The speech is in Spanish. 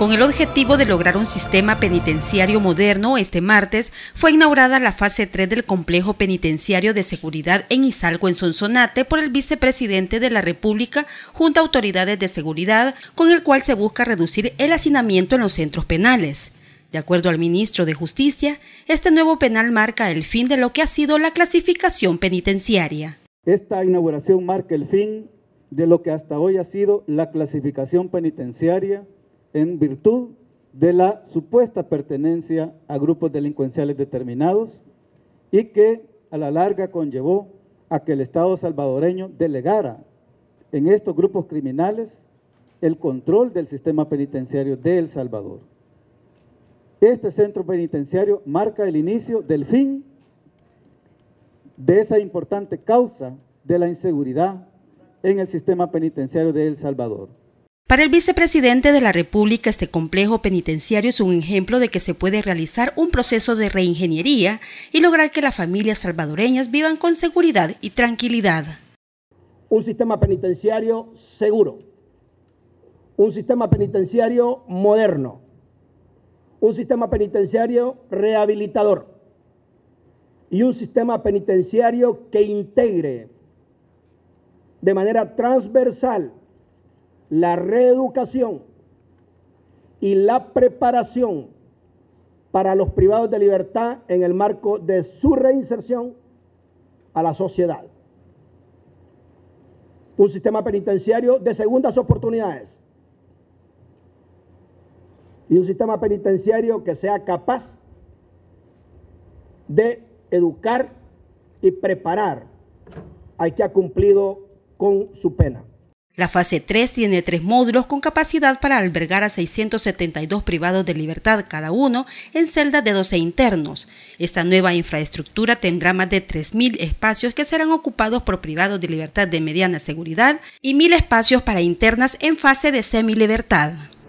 Con el objetivo de lograr un sistema penitenciario moderno, este martes fue inaugurada la fase 3 del complejo penitenciario de seguridad en Izalco, en Sonsonate, por el vicepresidente de la República junto a autoridades de seguridad, con el cual se busca reducir el hacinamiento en los centros penales. De acuerdo al ministro de Justicia, este nuevo penal marca el fin de lo que ha sido la clasificación penitenciaria. Esta inauguración marca el fin de lo que hasta hoy ha sido la clasificación penitenciaria en virtud de la supuesta pertenencia a grupos delincuenciales determinados y que a la larga conllevó a que el Estado salvadoreño delegara en estos grupos criminales el control del sistema penitenciario de El Salvador. Este centro penitenciario marca el inicio del fin de esa importante causa de la inseguridad en el sistema penitenciario de El Salvador. Para el vicepresidente de la República, este complejo penitenciario es un ejemplo de que se puede realizar un proceso de reingeniería y lograr que las familias salvadoreñas vivan con seguridad y tranquilidad. Un sistema penitenciario seguro, un sistema penitenciario moderno, un sistema penitenciario rehabilitador y un sistema penitenciario que integre de manera transversal la reeducación y la preparación para los privados de libertad en el marco de su reinserción a la sociedad. Un sistema penitenciario de segundas oportunidades y un sistema penitenciario que sea capaz de educar y preparar al que ha cumplido con su pena. La fase 3 tiene 3 módulos con capacidad para albergar a 672 privados de libertad cada uno en celdas de 12 internos. Esta nueva infraestructura tendrá más de 3.000 espacios que serán ocupados por privados de libertad de mediana seguridad y 1.000 espacios para internas en fase de semilibertad.